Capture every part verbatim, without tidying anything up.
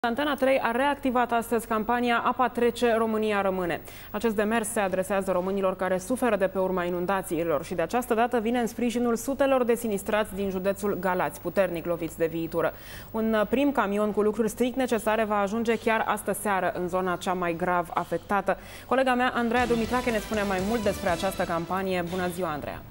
Antena trei a reactivat astăzi campania Apa trece, România rămâne. Acest demers se adresează românilor care suferă de pe urma inundațiilor și de această dată vine în sprijinul sutelor de sinistrați din județul Galați, puternic loviți de viitură. Un prim camion cu lucruri strict necesare va ajunge chiar astă seară în zona cea mai grav afectată. Colega mea, Andreea Dumitrache, ne spune mai mult despre această campanie. Bună ziua, Andreea!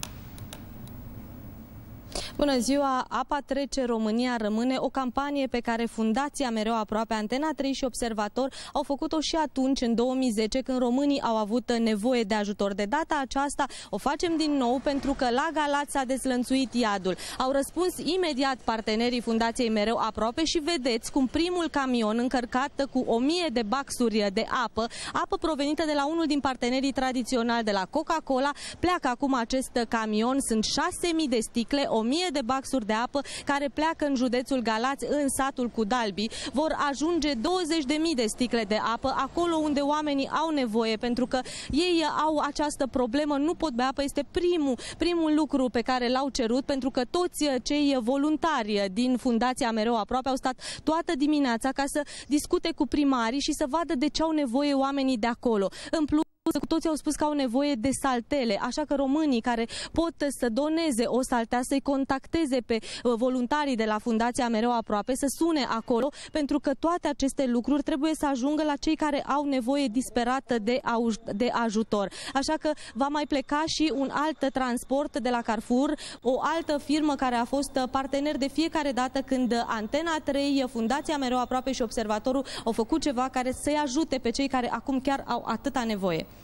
Bună ziua! Apa trece, România rămâne, o campanie pe care Fundația Mereu Aproape, Antena trei și Observator au făcut-o și atunci, în două mii zece, când românii au avut nevoie de ajutor. De data aceasta o facem din nou pentru că la Galați s-a dezlănțuit iadul. Au răspuns imediat partenerii Fundației Mereu Aproape și vedeți cum primul camion încărcat cu o mie de baxuri de apă, apă provenită de la unul din partenerii tradiționali, de la Coca-Cola, pleacă acum acest camion. Sunt șase mii de sticle, o mie de baxuri de apă care pleacă în județul Galați, în satul Cudalbi. Vor ajunge douăzeci de mii de sticle de apă acolo unde oamenii au nevoie, pentru că ei au această problemă, nu pot bea apă. Este primul, primul lucru pe care l-au cerut, pentru că toți cei voluntari din Fundația Mereu Aproape au stat toată dimineața ca să discute cu primarii și să vadă de ce au nevoie oamenii de acolo. În plus, cu toții au spus că au nevoie de saltele, așa că românii care pot să doneze o saltea, să-i contacteze pe voluntarii de la Fundația Mereu Aproape, să sune acolo, pentru că toate aceste lucruri trebuie să ajungă la cei care au nevoie disperată de, de ajutor. Așa că va mai pleca și un alt transport de la Carrefour, o altă firmă care a fost partener de fiecare dată când Antena trei, Fundația Mereu Aproape și Observatorul au făcut ceva care să-i ajute pe cei care acum chiar au atâta nevoie.